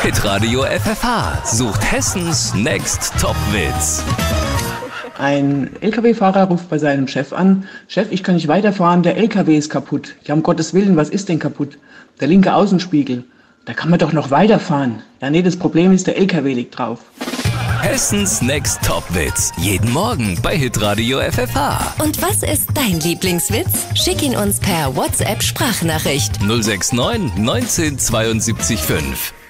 Hitradio FFH sucht Hessens Next Top-Witz. Ein LKW-Fahrer ruft bei seinem Chef an: Chef, ich kann nicht weiterfahren, der LKW ist kaputt. Ja, um Gottes Willen, was ist denn kaputt? Der linke Außenspiegel. Da kann man doch noch weiterfahren. Ja, nee, das Problem ist, der LKW liegt drauf. Hessens Next Top-Witz. Jeden Morgen bei Hitradio FFH. Und was ist dein Lieblingswitz? Schick ihn uns per WhatsApp-Sprachnachricht. 069 19 72 5.